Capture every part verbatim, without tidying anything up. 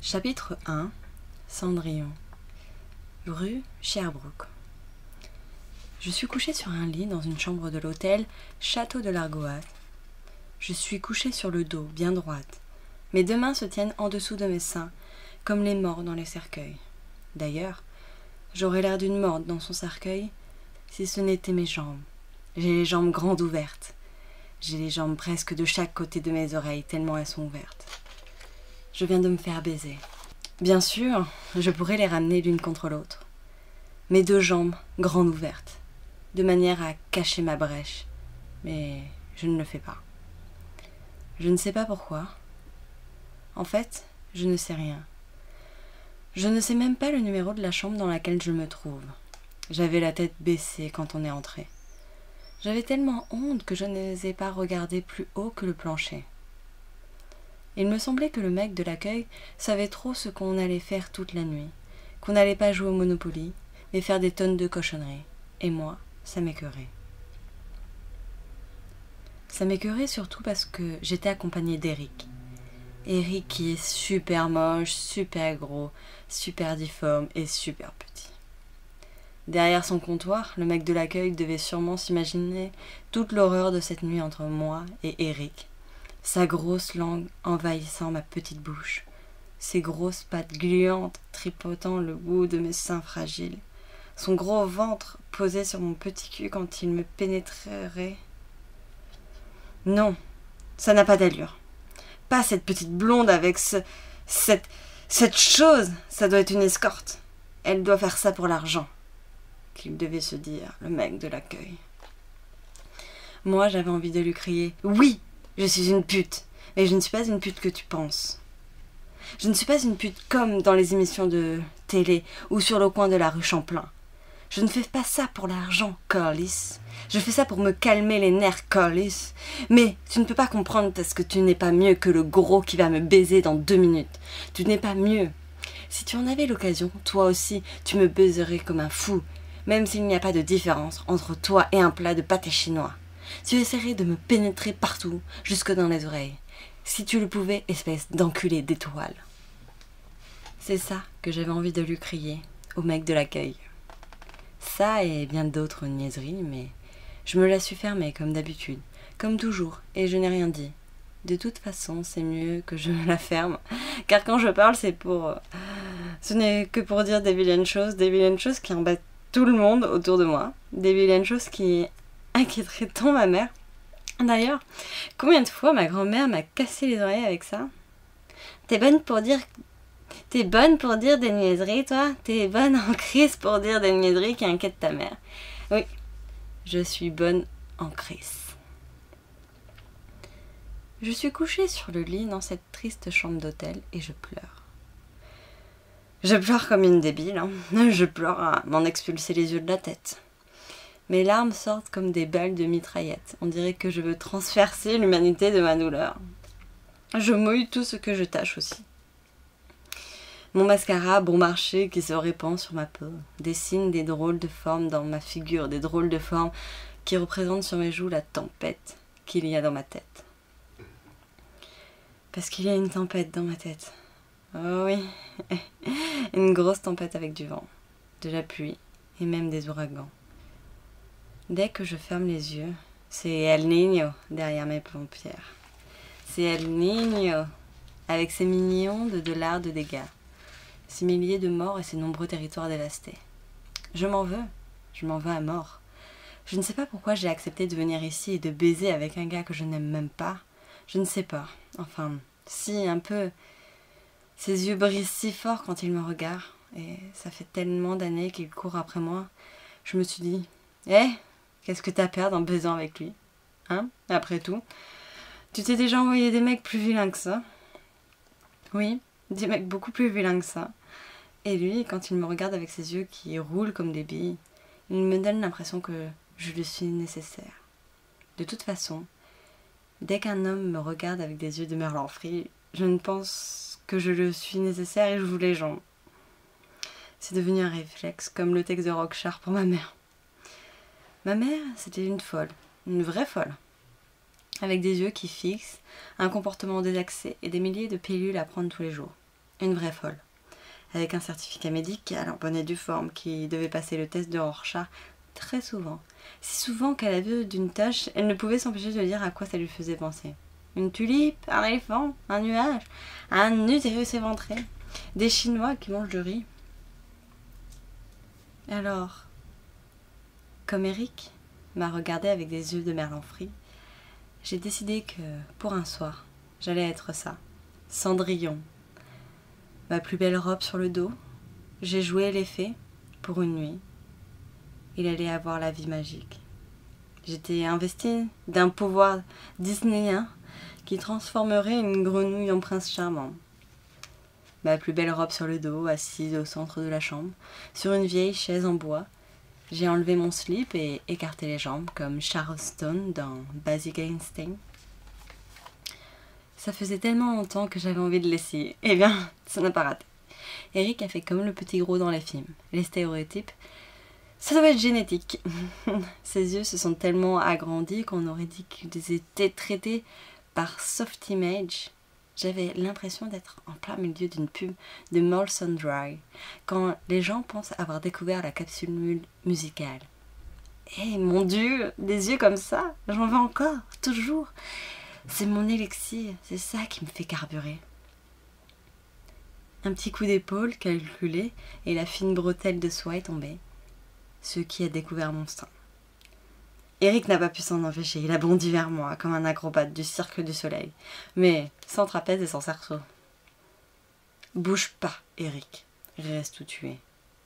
Chapitre un. Cendrillon. Rue Sherbrooke. Je suis couchée sur un lit dans une chambre de l'hôtel Château de l'Argoat. Je suis couchée sur le dos, bien droite. Mes deux mains se tiennent en dessous de mes seins, comme les morts dans les cercueils. D'ailleurs, j'aurais l'air d'une morte dans son cercueil si ce n'étaient mes jambes. J'ai les jambes grandes ouvertes. J'ai les jambes presque de chaque côté de mes oreilles, tellement elles sont ouvertes. Je viens de me faire baiser. Bien sûr, je pourrais les ramener l'une contre l'autre. Mes deux jambes grandes ouvertes, de manière à cacher ma brèche. Mais je ne le fais pas. Je ne sais pas pourquoi. En fait, je ne sais rien. Je ne sais même pas le numéro de la chambre dans laquelle je me trouve. J'avais la tête baissée quand on est entré. J'avais tellement honte que je n'osais pas regarder plus haut que le plancher. Il me semblait que le mec de l'accueil savait trop ce qu'on allait faire toute la nuit, qu'on n'allait pas jouer au Monopoly, mais faire des tonnes de cochonneries. Et moi, ça m'écœurait. Ça m'écœurait surtout parce que j'étais accompagnée d'Eric. Eric qui est super moche, super gros, super difforme et super petit. Derrière son comptoir, le mec de l'accueil devait sûrement s'imaginer toute l'horreur de cette nuit entre moi et Eric. Sa grosse langue envahissant ma petite bouche, ses grosses pattes gluantes tripotant le bout de mes seins fragiles, son gros ventre posé sur mon petit cul quand il me pénétrerait. Non, ça n'a pas d'allure. Pas cette petite blonde avec ce... cette... cette chose, ça doit être une escorte. Elle doit faire ça pour l'argent, qu'il devait se dire, le mec de l'accueil. Moi, j'avais envie de lui crier « Oui !» Je suis une pute, mais je ne suis pas une pute que tu penses. Je ne suis pas une pute comme dans les émissions de télé ou sur le coin de la rue Champlain. Je ne fais pas ça pour l'argent, Corliss. Je fais ça pour me calmer les nerfs, Corliss. Mais tu ne peux pas comprendre parce que tu n'es pas mieux que le gros qui va me baiser dans deux minutes. Tu n'es pas mieux. Si tu en avais l'occasion, toi aussi, tu me baiserais comme un fou, même s'il n'y a pas de différence entre toi et un plat de pâté chinois. Tu essaierais de me pénétrer partout, jusque dans les oreilles. Si tu le pouvais, espèce d'enculé d'étoile. C'est ça que j'avais envie de lui crier, au mec de l'accueil. Ça et bien d'autres niaiseries, mais je me la suis fermée comme d'habitude, comme toujours, et je n'ai rien dit. De toute façon, c'est mieux que je me la ferme, car quand je parle, c'est pour... Ce n'est que pour dire des vilaines choses, des vilaines choses qui embêtent tout le monde autour de moi, des vilaines choses qui... inquiéterait tant ma mère. D'ailleurs, combien de fois ma grand-mère m'a cassé les oreilles avec ça? T'es bonne pour dire... T'es bonne pour dire des niaiseries, toi? T'es bonne en crise pour dire des niaiseries qui inquiètent ta mère. Oui, je suis bonne en crise. Je suis couchée sur le lit dans cette triste chambre d'hôtel et je pleure. Je pleure comme une débile, hein. Je pleure à m'en expulser les yeux de la tête. Mes larmes sortent comme des balles de mitraillette. On dirait que je veux transpercer l'humanité de ma douleur. Je mouille tout ce que je tâche aussi. Mon mascara bon marché qui se répand sur ma peau dessine des drôles de formes dans ma figure, des drôles de formes qui représentent sur mes joues la tempête qu'il y a dans ma tête. Parce qu'il y a une tempête dans ma tête. Oh oui, une grosse tempête avec du vent, de la pluie et même des ouragans. Dès que je ferme les yeux, c'est El Niño derrière mes paupières. C'est El Niño, avec ses millions de dollars de dégâts, ses milliers de morts et ses nombreux territoires dévastés. Je m'en veux, je m'en veux à mort. Je ne sais pas pourquoi j'ai accepté de venir ici et de baiser avec un gars que je n'aime même pas. Je ne sais pas. Enfin, si, un peu. Ses yeux brillent si fort quand il me regarde, et ça fait tellement d'années qu'il court après moi. Je me suis dit, hé, hey, qu'est-ce que t'as à perdre en baisant avec lui? Hein? Après tout, tu t'es déjà envoyé des mecs plus vilains que ça? Oui, des mecs beaucoup plus vilains que ça. Et lui, quand il me regarde avec ses yeux qui roulent comme des billes, il me donne l'impression que je lui suis nécessaire. De toute façon, dès qu'un homme me regarde avec des yeux de merlan frit, je ne pense que je lui suis nécessaire et je joue les jambes. C'est devenu un réflexe, comme le texte de Rockchart pour ma mère. Ma mère, c'était une folle, une vraie folle, avec des yeux qui fixent, un comportement désaxé et des milliers de pilules à prendre tous les jours. une vraie folle. Avec un certificat médical en bonne et due forme qui devait passer le test de Rorschach très souvent. Si souvent qu'à la vue d'une tâche, elle ne pouvait s'empêcher de dire à quoi ça lui faisait penser. Une tulipe, un éléphant, un nuage, un utérus éventré, des Chinois qui mangent du riz. Alors, comme Eric m'a regardé avec des yeux de merlan frit, j'ai décidé que, pour un soir, j'allais être ça, Cendrillon. Ma plus belle robe sur le dos, j'ai joué les fées pour une nuit. Il allait avoir la vie magique. J'étais investie d'un pouvoir disneyen qui transformerait une grenouille en prince charmant. Ma plus belle robe sur le dos, assise au centre de la chambre, sur une vieille chaise en bois, j'ai enlevé mon slip et écarté les jambes comme Charleston dans Basic Instinct. Ça faisait tellement longtemps que j'avais envie de l'essayer. Eh bien, ça n'a pas raté. Eric a fait comme le petit gros dans les films. Les stéréotypes, ça doit être génétique. Ses yeux se sont tellement agrandis qu'on aurait dit qu'ils étaient traités par Soft Image. J'avais l'impression d'être en plein milieu d'une pub de Molson Dry, quand les gens pensent avoir découvert la capsule mu musicale. Eh mon Dieu, des yeux comme ça, j'en veux encore, toujours. C'est mon élixir, c'est ça qui me fait carburer. Un petit coup d'épaule calculé et la fine bretelle de soie est tombée. Ce qui a découvert mon sein. Eric n'a pas pu s'en empêcher, il a bondi vers moi comme un acrobate du Cirque du Soleil, mais sans trapèze et sans cerceau. Bouge pas, Eric, reste où tu es.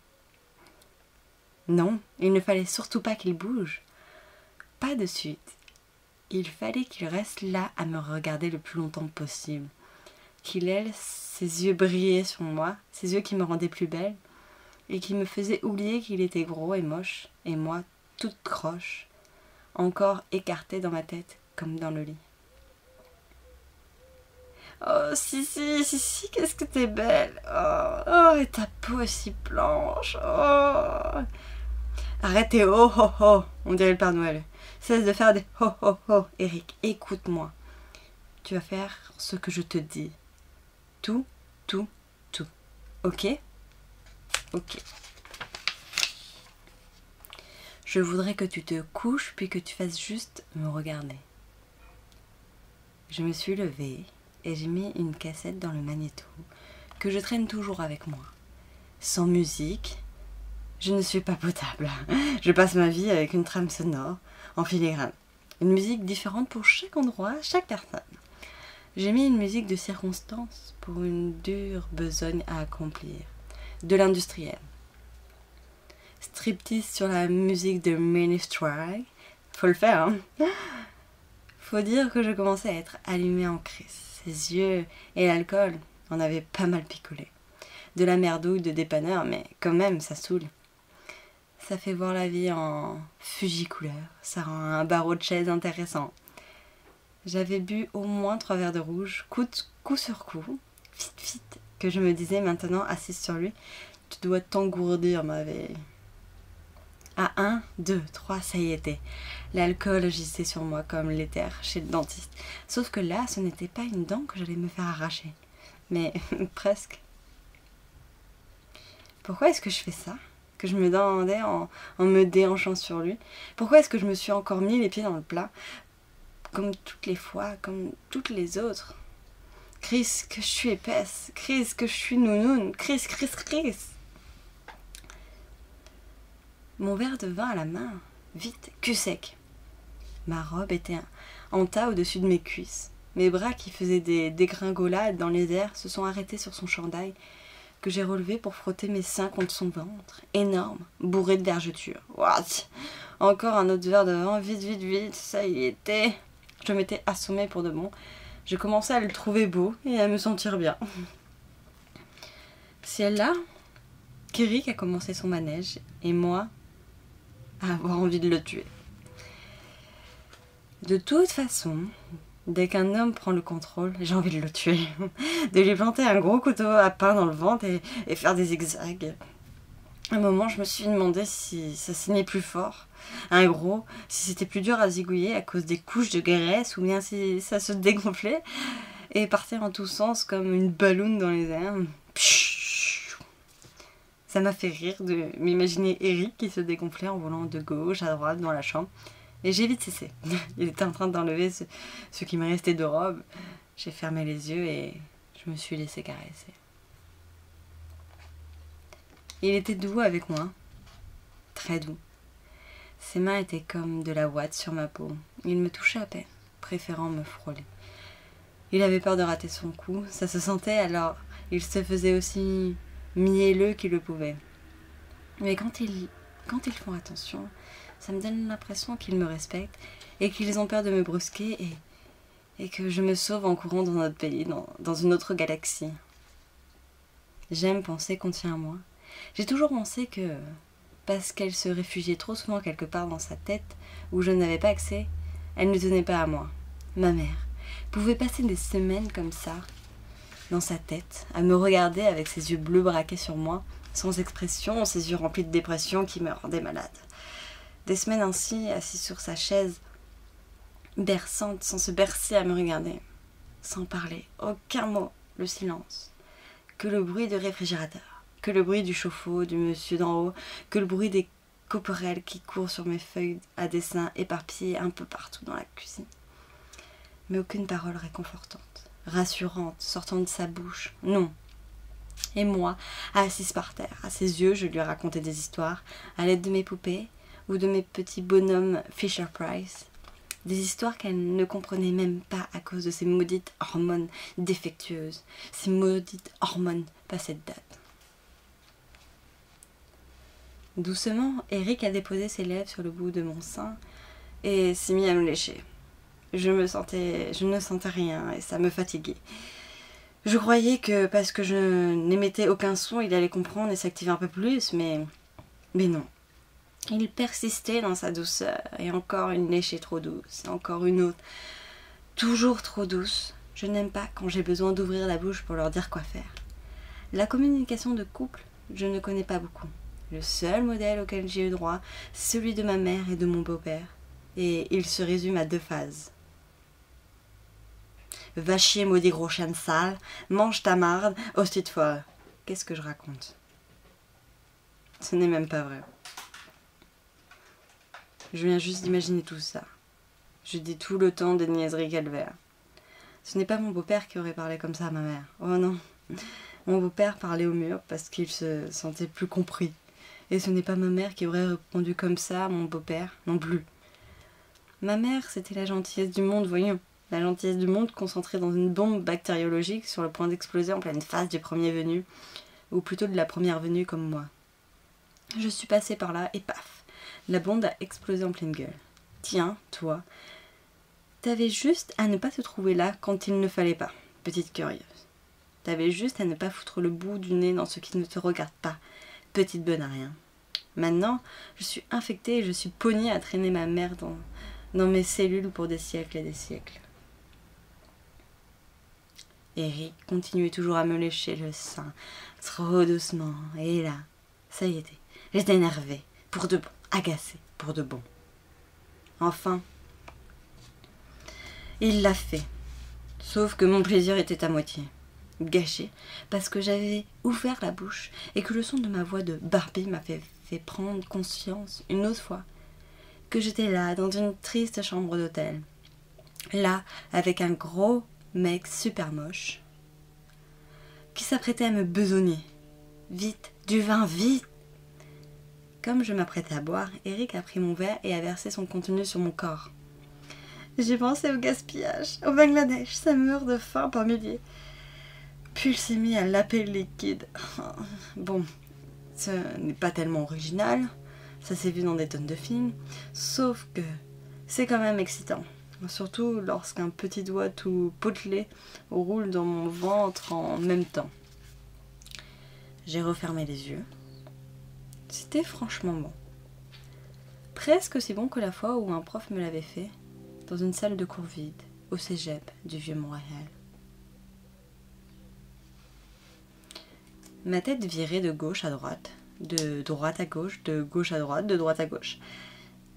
Non, il ne fallait surtout pas qu'il bouge. Pas de suite. Il fallait qu'il reste là à me regarder le plus longtemps possible. Qu'il laisse ses yeux briller sur moi, ses yeux qui me rendaient plus belle, et qui me faisaient oublier qu'il était gros et moche, et moi, toute croche, encore écartée dans ma tête, comme dans le lit. Oh, si, si, si, si, qu'est-ce que t'es belle. Oh, oh, et ta peau est si blanche. Oh. Arrête tes oh, oh, oh, on dirait le Père Noël. Cesse de faire des oh, oh, oh. Eric, écoute-moi. Tu vas faire ce que je te dis. Tout, tout, tout. Ok? Ok. Je voudrais que tu te couches puis que tu fasses juste me regarder. Je me suis levée et j'ai mis une cassette dans le magnéto que je traîne toujours avec moi. Sans musique, je ne suis pas potable. Je passe ma vie avec une trame sonore en filigrane. Une musique différente pour chaque endroit, chaque personne. J'ai mis une musique de circonstance pour une dure besogne à accomplir. De l'industriel. Striptease sur la musique de Ministry. Faut le faire, hein. Faut dire que je commençais à être allumée en crise. Ses yeux et l'alcool en avaient pas mal picolé. De la merdouille de dépanneur, mais quand même, ça saoule. Ça fait voir la vie en fugicouleur. Ça rend un barreau de chaise intéressant. J'avais bu au moins trois verres de rouge, coup, coup sur coup, vite, vite, que je me disais maintenant, assise sur lui, tu dois t'engourdir, ma vieille. À un, deux, trois, ça y était. L'alcool gisait sur moi comme l'éther chez le dentiste. Sauf que là, ce n'était pas une dent que j'allais me faire arracher. Mais presque. Pourquoi est-ce que je fais ça? Que je me demandais en, en me déhanchant sur lui. Pourquoi est-ce que je me suis encore mis les pieds dans le plat? Comme toutes les fois, comme toutes les autres. Chris, que je suis épaisse. Chris, que je suis nounoune. Chris, Chris, Chris. Mon verre de vin à la main, vite, cul sec. Ma robe était en tas au-dessus de mes cuisses. Mes bras qui faisaient des dégringolades dans les airs se sont arrêtés sur son chandail que j'ai relevé pour frotter mes seins contre son ventre, énorme, bourré de vergetures. What? Encore un autre verre de vin, vite, vite, vite, ça y était. Je m'étais assommée pour de bon. Je commençais à le trouver beau et à me sentir bien. C'est là qu'Eric a commencé son manège et moi à avoir envie de le tuer. De toute façon, dès qu'un homme prend le contrôle, j'ai envie de le tuer. De lui planter un gros couteau à pain dans le ventre et, et faire des zigzags. À un moment, je me suis demandé si ça saignait plus fort. Un gros, si c'était plus dur à zigouiller à cause des couches de graisse ou bien si ça se dégonflait. et partir en tous sens comme une balloune dans les airs. Ça m'a fait rire de m'imaginer Eric qui se dégonflait en volant de gauche à droite dans la chambre. Et j'ai vite cessé. Il était en train d'enlever ce, ce qui me restait de robe. J'ai fermé les yeux et je me suis laissé caresser. Il était doux avec moi. Très doux. Ses mains étaient comme de la ouate sur ma peau. Il me touchait à peine, préférant me frôler. Il avait peur de rater son coup. Ça se sentait, alors il se faisait aussi mielleux qu'il le pouvait. Mais quand ils, quand ils font attention, ça me donne l'impression qu'ils me respectent et qu'ils ont peur de me brusquer et, et que je me sauve en courant dans notre pays, dans, dans une autre galaxie. J'aime penser qu'on tient à moi. J'ai toujours pensé que, parce qu'elle se réfugiait trop souvent quelque part dans sa tête où je n'avais pas accès, elle ne tenait pas à moi. Ma mère pouvait passer des semaines comme ça, dans sa tête, à me regarder avec ses yeux bleus braqués sur moi, sans expression, ses yeux remplis de dépression qui me rendaient malade. Des semaines ainsi, assise sur sa chaise, berçante, sans se bercer à me regarder, sans parler, aucun mot, le silence, que le bruit du réfrigérateur, que le bruit du chauffe-eau du monsieur d'en haut, que le bruit des coquerelles qui courent sur mes feuilles à dessin éparpillées un peu partout dans la cuisine. Mais aucune parole réconfortante, rassurante, sortant de sa bouche, non. Et moi, assise par terre, à ses yeux, je lui racontais des histoires, à l'aide de mes poupées ou de mes petits bonhommes Fisher-Price, des histoires qu'elle ne comprenait même pas à cause de ces maudites hormones défectueuses, ces maudites hormones passées de date. Doucement, Eric a déposé ses lèvres sur le bout de mon sein et s'est mis à me lécher. Je me sentais, je ne sentais rien et ça me fatiguait. Je croyais que parce que je n'émettais aucun son, il allait comprendre et s'activer un peu plus, mais, mais non. Il persistait dans sa douceur et encore une léchée trop douce, et encore une autre, toujours trop douce. Je n'aime pas quand j'ai besoin d'ouvrir la bouche pour leur dire quoi faire. La communication de couple, je ne connais pas beaucoup. Le seul modèle auquel j'ai eu droit, c'est celui de ma mère et de mon beau-père. Et il se résume à deux phases. Va chier, maudit gros chien de sale, mange ta marde, hostie de folle. Qu'est-ce que je raconte? Ce n'est même pas vrai. Je viens juste d'imaginer tout ça. Je dis tout le temps des niaiseries calvaires. Ce n'est pas mon beau-père qui aurait parlé comme ça à ma mère. Oh non. Mon beau-père parlait au mur parce qu'il se sentait plus compris. Et ce n'est pas ma mère qui aurait répondu comme ça à mon beau-père non plus. Ma mère, c'était la gentillesse du monde, voyons. La gentillesse du monde concentrée dans une bombe bactériologique sur le point d'exploser en pleine face du premier venu, ou plutôt de la première venue comme moi. Je suis passée par là et paf, la bombe a explosé en pleine gueule. Tiens, toi, t'avais juste à ne pas te trouver là quand il ne fallait pas, petite curieuse. T'avais juste à ne pas foutre le bout du nez dans ce qui ne te regarde pas, petite bonne à rien. Maintenant, je suis infectée et je suis pognée à traîner ma mère dans, dans mes cellules pour des siècles et des siècles. Eric continuait toujours à me lécher le sein, trop doucement, et là, ça y était, j'étais énervée, pour de bon, agacée, pour de bon. Enfin, il l'a fait, sauf que mon plaisir était à moitié, gâché, parce que j'avais ouvert la bouche et que le son de ma voix de Barbie m'a fait, fait prendre conscience, une autre fois, que j'étais là, dans une triste chambre d'hôtel, là, avec un gros mec super moche qui s'apprêtait à me besogner. Vite, du vin, vite! Comme je m'apprêtais à boire, Eric a pris mon verre et a versé son contenu sur mon corps. J'ai pensé au gaspillage. Au Bangladesh, ça meurt de faim par milliers. Puis il s'est mis à laper le liquide. Bon, ce n'est pas tellement original. Ça s'est vu dans des tonnes de films. Sauf que c'est quand même excitant. Surtout lorsqu'un petit doigt tout potelé roule dans mon ventre en même temps. J'ai refermé les yeux. C'était franchement bon. Presque aussi bon que la fois où un prof me l'avait fait dans une salle de cours vide au cégep du Vieux-Montréal. Ma tête virait de gauche à droite, de droite à gauche, de gauche à droite, de droite à gauche.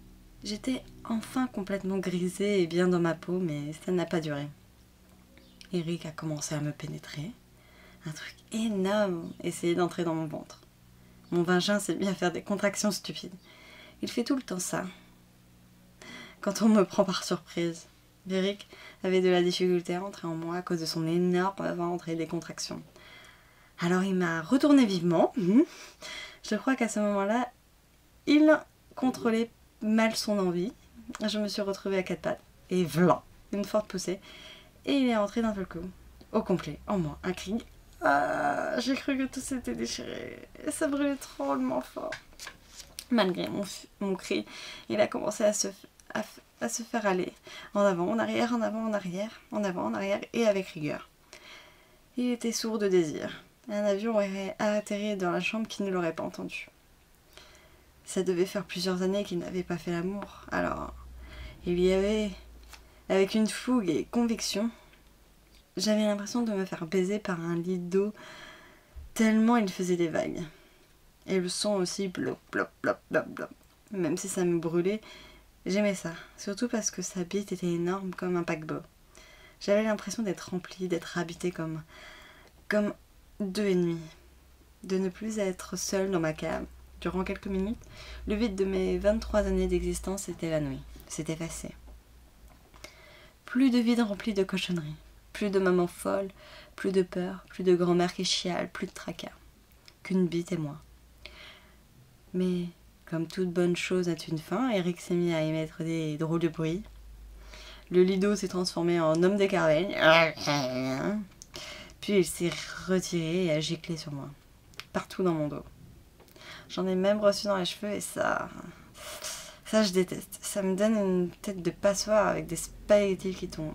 J'étais enfin complètement grisée et bien dans ma peau, mais ça n'a pas duré. Eric a commencé à me pénétrer. Un truc énorme, essayait d'entrer dans mon ventre. Mon vagin s'est mis à faire des contractions stupides. Il fait tout le temps ça. Quand on me prend par surprise. Eric avait de la difficulté à entrer en moi à cause de son énorme ventre et des contractions. Alors il m'a retourné vivement. Je crois qu'à ce moment-là, il contrôlait mal son envie. Je me suis retrouvée à quatre pattes. Et vlan, une forte poussée. Et il est entré d'un seul coup. Au complet, en moi. Un cri. Ah, j'ai cru que tout s'était déchiré. Et ça brûlait drôlement fort. Malgré mon, mon cri, il a commencé à se, à, à se faire aller. En avant, en arrière, en avant, en arrière. En avant, en arrière et avec rigueur. Il était sourd de désir. Un avion aurait atterri dans la chambre qui ne l'aurait pas entendu. Ça devait faire plusieurs années qu'il n'avait pas fait l'amour. Alors, il y avait, avec une fougue et conviction, j'avais l'impression de me faire baiser par un lit d'eau tellement il faisait des vagues. Et le son aussi, blop, blop, blop, blop, blop. Même si ça me brûlait, j'aimais ça. Surtout parce que sa bite était énorme comme un paquebot. J'avais l'impression d'être remplie, d'être habitée comme, comme deux ennemis. De ne plus être seule dans ma cave. Durant quelques minutes, le vide de mes vingt-trois années d'existence s'est évanoui, s'est effacé. Plus de vide rempli de cochonneries, plus de mamans folles, plus de peur, plus de grand-mère qui chiale, plus de tracas. Qu'une bite et moi. Mais, comme toute bonne chose a une fin, Eric s'est mis à émettre des drôles de bruits. Le lido s'est transformé en homme des cavernes. Puis il s'est retiré et a giclé sur moi. Partout dans mon dos. J'en ai même reçu dans les cheveux et ça... Ça, je déteste. Ça me donne une tête de passoire avec des spaghettis qui tombent.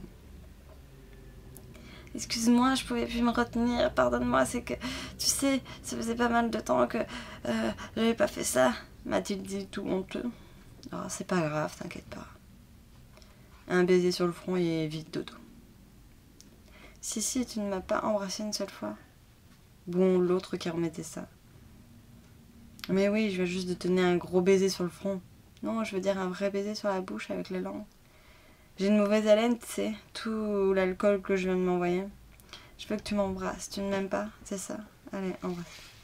Excuse-moi, je pouvais plus me retenir. Pardonne-moi, c'est que... Tu sais, ça faisait pas mal de temps que euh, j'avais pas fait ça. M'a-t-il dit tout honteux. Oh, c'est pas grave, t'inquiète pas. Un baiser sur le front et vite dodo. Si, si, tu ne m'as pas embrassé une seule fois. Bon, l'autre qui remettait ça. Mais oui, je veux juste de te donner un gros baiser sur le front. Non, je veux dire un vrai baiser sur la bouche avec la langue. J'ai une mauvaise haleine, tu sais, tout l'alcool que je viens de m'envoyer. Je veux que tu m'embrasses. Tu ne m'aimes pas, c'est ça? Allez, embrasse.